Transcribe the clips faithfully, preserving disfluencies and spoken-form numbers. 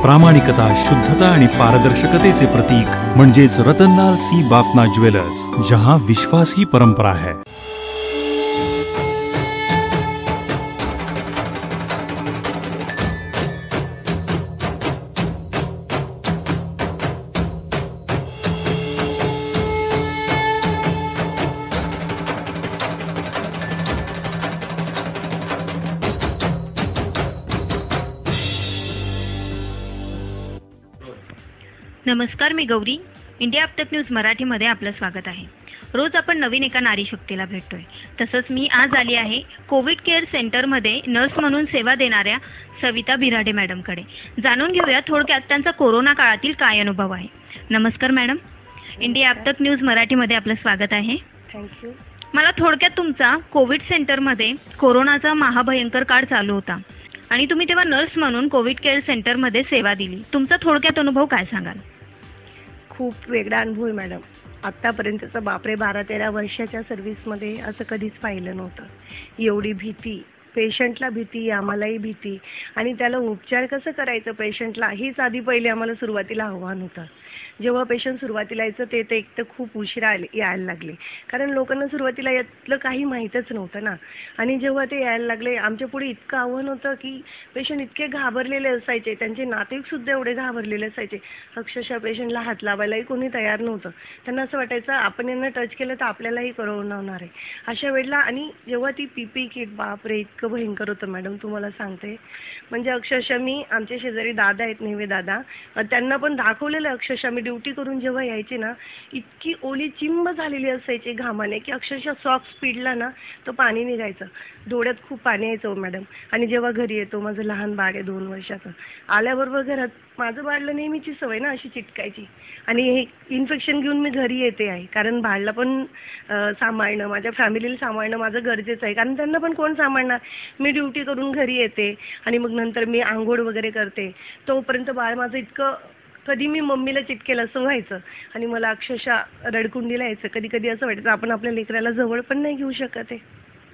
प्रामाणिकता, शुद्धता आणि पारदर्शकतेचे प्रतीक म्हणजेच रतनलाल सी बाफना ज्वेलर्स, जहां विश्वास ही परंपरा है। नमस्कार, मी गौरी। इंडिया अपडेट न्यूज मराठीमध्ये आपलं स्वागत आहे। रोज आपण नवीन एका नारी शक्तीला भेटतोय। तसंच मी आज आली आहे कोविड केअर सेंटर मध्ये नर्स म्हणून सेवा देणाऱ्या सविता बिराडे मॅडम कडे। जाणून घेऊया थोडक्यात त्यांचा कोरोना काळातील काय अनुभव आहे। नमस्कार मॅडम, इंडिया अपडेट न्यूज मराठीमध्ये आपलं स्वागत आहे। थँक्यू। मला थोडक्यात तुमचा कोविड सेंटर मध्ये कोरोनाचा महाभयंकर काळ चालू होता आणि तुम्ही तेव्हा नर्स म्हणून कोविड केअर सेंटर मध्ये सेवा दिली। तुमचा थोडक्यात अनुभव काय सांगाल? खूप वेगळा अनुभव आहे मॅडम। आतापर्यंतचं बापरे बारा तेरा वर्षाच्या सर्व्हिसमध्ये असं कधीच पाहिलं नव्हतं। एवढी भीती, पेशंटला भीती, आम्हालाही भीती, आणि त्याला उपचार कसं करायचं पेशंटला हीच आधी पहिले आम्हाला सुरुवातीला आव्हान होतं। जेव्हा पेशंट सुरुवातीला यायचं ते ते एक तर खूप उशिरा यायला लागले, कारण लोकांना सुरुवातीला यातलं काही माहीतच नव्हतं ना। आणि जेव्हा ते यायला लागले आमच्या पुढे इतकं आव्हान होतं की पेशंट इतके घाबरलेले असायचे, त्यांचे नातेवाईक सुद्धा एवढे घाबरलेले असायचे, अक्षरशः पेशंटला हात लावायलाही कोणी तयार नव्हतं। त्यांना असं वाटायचं आपण यांना टच केलं तर आपल्यालाही कोरोना होणार आहे अशा वेळेला। आणि जेव्हा ती पीपी किट, बापरे इतकं भयंकर होतं मॅडम, तुम्हाला सांगते। म्हणजे अक्षरशः मी, आमचे शेजारी दादा आहेत नेवे दादा, त्यांना पण दाखवलेलं अक्षरशः मी ड्युटी करून जेव्हा यायचे ना, इतकी ओली चिंब झालेली असायची घामाने की अक्षरशः सॉक्स पिडला ना तो पाणी निघायचं, डोळ्यात खूप पाणी यायचं मॅडम। आणि जेव्हा घरी येतो, माझं लहान बाळ आहे दोन वर्षाचं, आल्याबरोबर घरात माझं बाळला नेहमीची सवय ना अशी चिटकायची, आणि हे इन्फेक्शन घेऊन मी घरी येते आहे, कारण बाळला पण सांभाळणं, माझ्या फॅमिलीला सांभाळणं माझं गरजेचं आहे, कारण त्यांना पण कोण सांभाळणार। मी ड्युटी करून घरी येते आणि मग नंतर मी आंघोळ वगैरे करते, तोपर्यंत बाळ माझं इतकं, कधी मी मम्मीला चिटकेल असं व्हायचं आणि मला अक्षरशः रडकुंडीला यायचं। कधी कधी असं वाटायचं आपण आपल्या लेकराला जवळ पण नाही घेऊ शकत आहे।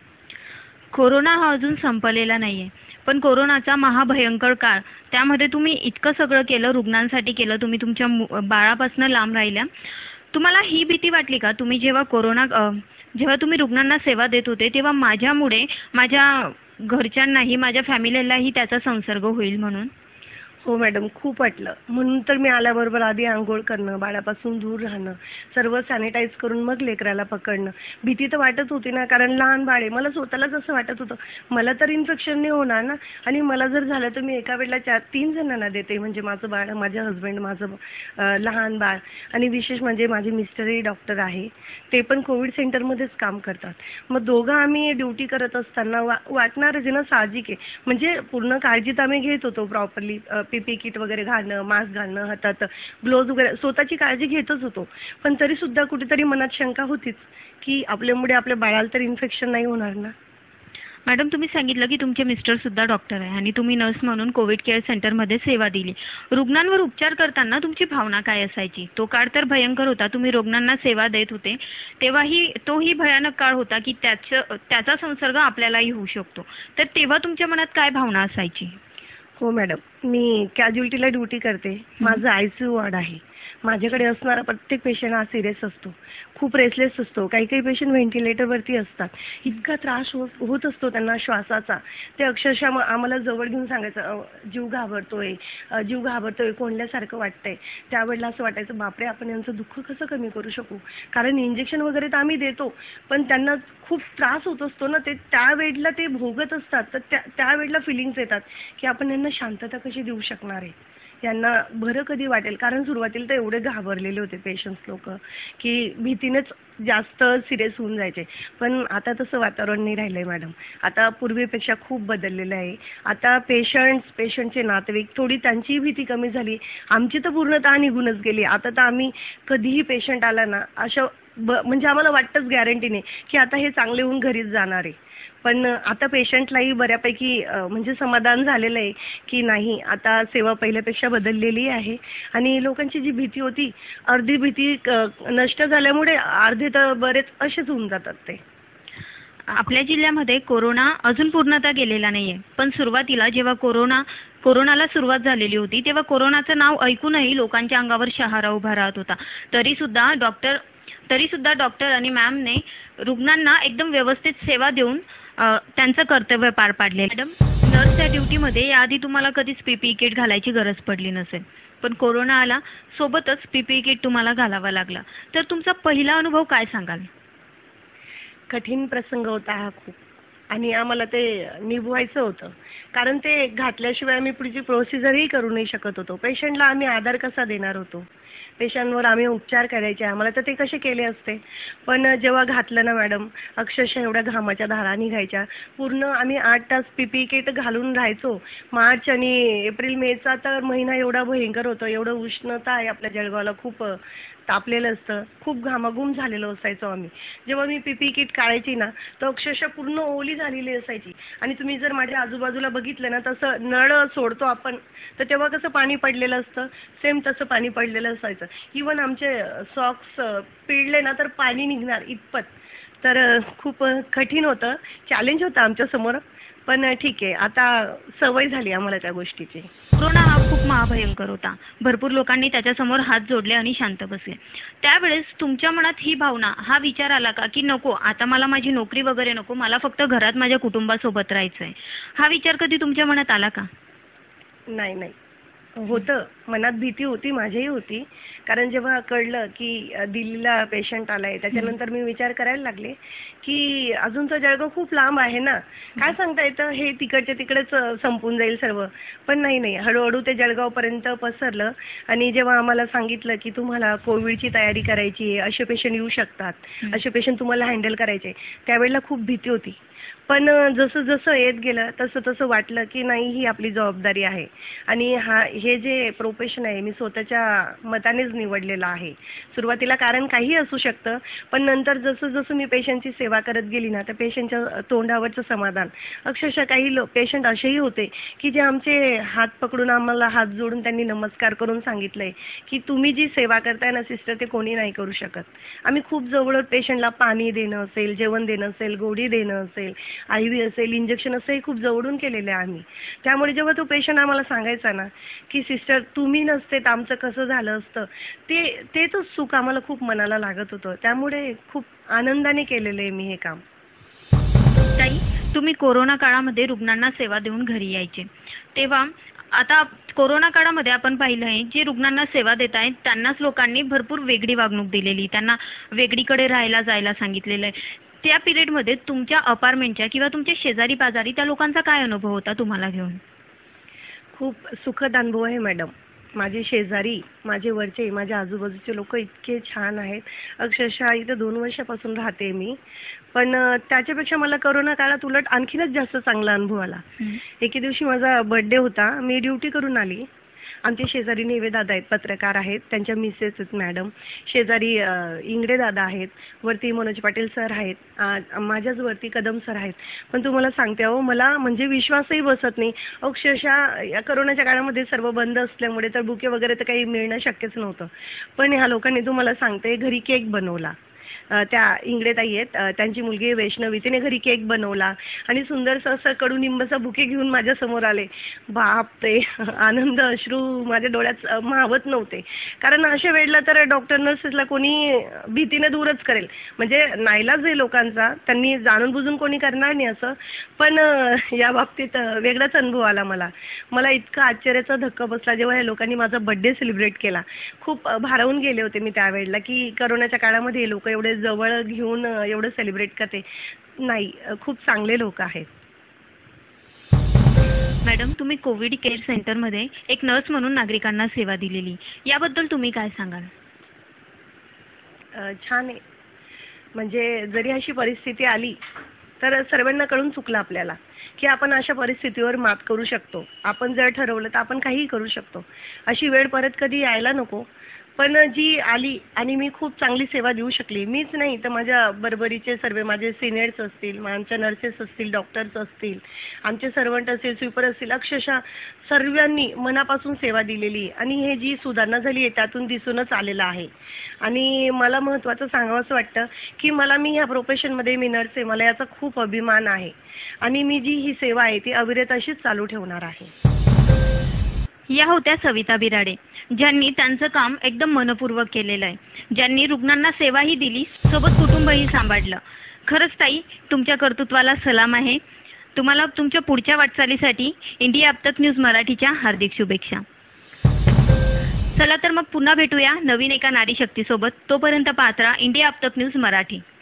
कोरोना हा अजून संपलेला नाहीये, पण कोरोनाचा महाभयंकर काळ, त्यामध्ये तुम्ही इतकं सगळं केलं, रुग्णांसाठी केलं, तुम्ही तुमच्या बाळापासून लांब राहिल्या। तुम्हाला ही भीती वाटली का तुम्ही जेव्हा कोरोना जेव्हा तुम्ही रुग्णांना सेवा देत होते तेव्हा माझ्यामुळे माझ्या घरच्यांनाही, माझ्या फॅमिलीलाही त्याचा संसर्ग होईल म्हणून? हो मॅडम, खूप वाटलं। म्हणून तर मी आल्याबरोबर आधी आंघोळ करणं, बाळापासून दूर राहणं, सर्व सॅनिटाईज करून मग लेकराला पकडणं। भीती तर वाटत होती ना, कारण लहान बाळ आहे, मला स्वतःलाच असं वाटत होतं मला तर इन्फेक्शन नाही होणार ना, आणि मला जर झालं तर मी एका वेळेला चार तीन जणांना देते, म्हणजे माझं बाळ, माझे हस्बंड, माझं लहान बाळ, आणि विशेष म्हणजे माझे मिस्टरही डॉक्टर आहे, ते पण कोविड सेंटरमध्येच काम करतात। मग दोघं आम्ही ड्युटी करत असताना वाटणारच आहे ना, साहजिक आहे। म्हणजे पूर्ण काळजी तर आम्ही घेत होतो प्रॉपरली, पीपी किट वगैरे घालणं, मास्क घालणं, हातात ग्लोव्ज वगैरे, स्वतःची काळजी घेतच होतो। पण तरी सुद्धा कुठेतरी मनात शंका होतीच की आपल्यामुळे आपल्या बाळाला तर इन्फेक्शन नाही होणार ना। मॅडम, तुम्ही सांगितलं की तुमचे मिस्टर सुद्धा डॉक्टर आहे आणि तुम्ही नर्स म्हणून कोविड केअर सेंटर मध्ये सेवा दिली। रुग्णांवर उपचार करताना तुमची भावना काय असायची? तो काळ तर भयंकर होता, तुम्ही रुग्णांना सेवा देत होते तेव्हाही तोही भयानक काळ होता की त्याचा संसर्ग आपल्यालाही होऊ शकतो, तर तेव्हा तुमच्या मनात काय भावना असायची? हो मॅडम, मी कॅज्युअल्टीला ड्युटी करते, माझं आयसीयू वॉर्ड आहे। माझ्याकडे असणारा प्रत्येक पेशंट हा सिरियस असतो, खूप रेसलेस असतो, काही काही पेशंट व्हेंटिलेटरवरती असतात, इतका त्रास होत असतो त्यांना श्वासाचा, ते अक्षरशः आम्हाला जवळ घेऊन सांगायचं जीव घाबरतोय, जीव घाबरतोय, कोंडल्यासारखं वाटतंय। त्यावेळेला असं वाटायचं बापरे आपण यांचं दुःख कसं कमी करू शकू, कारण इंजेक्शन वगैरे तर आम्ही देतो पण त्यांना खूप त्रास होत असतो ना, ते त्यावेळेला ते भोगत असतात, तर त्या त्यावेळेला फिलिंग्स येतात की आपण यांना शांतता कशी देऊ शकणार आहे, यांना बरं कधी वाटेल, कारण सुरुवातीला तर एवढे घाबरलेले होते पेशंट्स लोक की भीतीनेच जास्त सिरियस होऊन जायचे। पण आता तसं वातावरण नाही राहिलंय मॅडम, आता पूर्वीपेक्षा खूप बदललेलं आहे। आता पेशंट्स, पेशंटचे नातेवाईक, थोडी त्यांची भीती कमी झाली, आमची तर पूर्णतः निघूनच गेली। आता तर आम्ही कधीही पेशंट आला ना, अशा म्हणजे आम्हाला वाटतच गॅरंटीने की आता हे चांगले होऊन घरीच जाणार आहे। पण आता पेशंटलाही बऱ्यापैकी म्हणजे समाधान झालेलं आहे की नाही, आता सेवा पहिल्यापेक्षा बदललेली आहे, आणि लोकांची जी भीती होती, अर्धी भीती नष्ट झाल्यामुळे अर्धे तर बरेच असेच होऊन जातात ते। आपल्या जिल्ह्यामध्ये कोरोना अजून पूर्णतः गेलेला नाहीये, पण सुरुवातीला जेव्हा कोरोना कोरोनाला सुरुवात झालेली होती तेव्हा कोरोनाचं नाव ऐकूनही लोकांच्या अंगावर शहारा उभा राहत होता. तरी सुद्धा डॉक्टर तरी सुद्धा डॉक्टर आणि मॅमने रुग्णांना एकदम व्यवस्थित सेवा देऊन अ, त्यांचं कर्तव्य पार पाडले. मॅडम, नर्सच्या ड्युटीमध्ये याआधी तुम्हाला कधीच पीपीई किट घालायची गरज पडली नसेल, पण कोरोना आला, सोबतच पीपीई किट तुम्हाला घालावा लागला. तर तुमचा पहिला अनुभव काय सांगाल? कठीण प्रसंग होता हा खूप, आणि आम्हाला ते निभवायचं होतं. कारण ते घातल्याशिवाय आम्ही पुढची प्रोसिजरही करू नाही शकत होतो. पेशंटला आम्ही आधार कसा देणार होतो? पेशंटवर आम्ही उपचार करायचे आम्हाला, तर ते कसे केले असते. पण जेव्हा घातलं ना मॅडम, अक्षरशः एवढ्या घामाच्या धारा निघायच्या. पूर्ण आम्ही आठ तास पीपीई किट घालून राहायचो. मार्च आणि एप्रिल मेचा तर महिना एवढा भयंकर होता. एवढं उष्णता आहे आपल्या जळगावला, खूप तापलेलं असतं, खूप घामाघूम झालेलो असायचो आम्ही. जेव्हा मी पीपीई किट काढायची ना, तर अक्षरशः पूर्ण ओली झालेली असायची. आणि तुम्ही जर माझ्या आजूबाजूला बघितलं ना, तसं नळ सोडतो आपण, तर तेव्हा कसं पाणी पडलेलं असतं, सेम तसं पाणी पडलेलं असायचं. इव्हन आमचे सॉक्स पिळले ना तर पाणी निघणार इतपत. तर खूप कठीण होतं, चॅलेंज होतं आमच्या समोर. पण ठीक आहे, आता सवय झाली आम्हाला त्या गोष्टीची. कोरोना हा खूप महाभयंकर होता. भरपूर लोकांनी त्याच्यासमोर हात जोडले आणि शांत बसले. त्यावेळेस तुमच्या मनात ही भावना, हा विचार आला का की नको, आता मला माझी नोकरी वगैरे नको, मला फक्त घरात माझ्या कुटुंबासोबत राहायचंय? हा विचार कधी तुमच्या मनात आला का? नाही नाही होतं, मनात भीती होती, माझीही होती. कारण जेव्हा कळलं की दिल्लीला पेशंट आलाय, त्याच्यानंतर मी विचार करायला लागले की अजून तर जळगाव खूप लांब आहे ना, काय सांगता येतं, हे तिकडच्या तिकडेच संपून जाईल सर्व. पण नाही नाही हळूहळू ते जळगाव पर्यंत पसरलं. आणि जेव्हा आम्हाला सांगितलं की तुम्हाला कोविडची तयारी करायची आहे, असे पेशंट येऊ शकतात, असे पेशंट तुम्हाला हँडल करायचे, त्यावेळेला खूप भीती होती. पण जसं जसं येत गेलं तसं तसं वाटलं की नाही, ही आपली जबाबदारी आहे. आणि हा हे जे प्रोफेशन आहे मी स्वतःच्या मतानेच निवडलेलं आहे. सुरुवातीला कारण काही असू शकतं, पण नंतर जसं जसं मी पेशंटची सेवा करत गेली ना, त्या पेशंटच्या तोंडावरचं समाधान. अक्षरशः काही पेशंट असेही होते की जे आमचे हात पकडून, आम्हाला हात जोडून त्यांनी नमस्कार करून सांगितलंय की तुम्ही जी सेवा करताय ना सिस्टर, ते कोणी नाही करू शकत. आम्ही खूप जवळ पेशंटला पाणी देणं असेल, जेवण देणं असेल, गोळी देणं असेल, आयव्ही असेल, इंजेक्शन असेल, खूप जवळून केलेले आम्ही. त्यामुळे जेव्हा तो पेशंट आम्हाला सांगायचा ना की सिस्टर तुम्ही नसते तर आमचं कसं झालं असतं, ते तेच सुख आम्हाला खूप मनाला लागत होतं. त्यामुळे खूप आनंदाने केलेलं आहे मी हे काम. ताई, तुम्ही कोरोना काळामध्ये रुग्णांना सेवा देऊन घरी यायचे, तेव्हा आता कोरोना काळामध्ये आपण पाहिलंय, जे रुग्णांना सेवा देत आहेत त्यांनाच लोकांनी भरपूर वेगळी वागणूक दिलेली, त्यांना वेगळीकडे राहायला जायला सांगितलेलं आहे. त्या पिरियड मध्ये तुमच्या अपार्टमेंटच्या किंवा तुमच्या शेजारी पाजारी त्या लोकांचा काय अनुभव होता तुम्हाला घेऊन? खूप सुखद अनुभव आहे मॅडम. माझे शेजारी, माझे वरचे, माझ्या आजूबाजूचे लोक इतके छान आहेत. अक्षरशः इथे दोन वर्षापासून राहते मी, पण त्याच्यापेक्षा मला कोरोना काळात उलट आणखीनच जास्त चांगला अनुभव आला. एके दिवशी माझा बर्थडे होता, मी ड्युटी करून आली. आमचे शेजारी नेवे दादा आहेत, पत्रकार आहेत, त्यांच्या मिसेस आहेत मॅडम. शेजारी इंगडे दादा आहेत, वरती मनोज पाटील सर आहेत, माझ्याच वरती कदम सर आहेत. पण तुम्हाला सांगते अहो, मला म्हणजे विश्वासही बसत नाही. अक्षरशः या करोनाच्या काळामध्ये सर्व बंद असल्यामुळे तर बुके वगैरे तर काही मिळणं शक्यच नव्हतं. पण ह्या लोकांनी, तुम्हाला सांगते, घरी केक बनवला. त्या इंगडे ताई आहेत, त्यांची मुलगी वैष्णवी, तिने घरी केक बनवला आणि सुंदरसं असं कडुनिंबाचा बुके घेऊन माझ्या समोर आले. बाप ते आनंद अश्रू माझ्या डोळ्यात मावत नव्हते. कारण अशा वेळेला तर डॉक्टर नर्सेसला कोणी भीतीने दूरच करेल, म्हणजे नाईलाज आहे लोकांचा, त्यांनी जाणून बुजून कोणी करणार नाही असं. पण या बाबतीत वेगळाच अनुभव आला मला. मला इतका आश्चर्याचा धक्का बसला जेव्हा या लोकांनी माझा बर्थडे सेलिब्रेट केला. खूप भारावून गेले होते मी त्यावेळेला की करोनाच्या काळामध्ये लोक एवढे जवळ घेऊन एवढं सेलिब्रेट करते. नाही, खूप चांगले लोक आहेत. मॅडम, तुम्ही कोविड केअर सेंटर मध्ये एक नर्स म्हणून नागरिकांना सेवा दिलेली, याबद्दल तुम्ही काय सांगाल? छान आहे. म्हणजे जरी अशी परिस्थिती आली तर सर्वांना कळून चुकलं आपल्याला की आपण अशा परिस्थितीवर मात करू शकतो. आपण जर ठरवलं तर आपण काहीही करू शकतो. अशी वेळ परत कधी यायला नको. पण जी आली आणि मी खूप चांगली सेवा देऊ शकली. मीच नाही तर माझ्या बरोबरीचे सर्व माझे सिनियर्स असतील, आमच्या नर्सेस असतील, डॉक्टर्स असतील, आमचे सर्वंट असतील, स्वीपर असतील, अक्षरशः सर्वांनी मनापासून सेवा दिलेली. आणि हे जी सुधारणा झाली आहे त्यातून दिसूनच आलेलं आहे. आणि मला महत्वाचं सांगावंसं वाटतं की मला, मी ह्या प्रोफेशनमध्ये मी नर्स आहे, मला याचा खूप अभिमान आहे. आणि मी जी ही सेवा आहे ती अविरत अशीच चालू ठेवणार आहे. या होत्या सविता बिराडे, ज्यांनी त्यांचं काम एकदम मनपूर्वक केलेलं आहे, ज्यांनी रुग्णांना सेवाही दिली, सोबत कुटुंबही सांभाळलं. खरंच ताई, तुमच्या कर्तृत्वाला सलाम आहे. तुम्हाला तुमच्या पुढच्या वाटचालीसाठी इंडिया आपतक न्यूज मराठीच्या हार्दिक शुभेच्छा. चला तर मग पुन्हा भेटूया नवीन एका नारी शक्ती सोबत. तोपर्यंत पाहत राहा इंडिया आपतक न्यूज मराठी.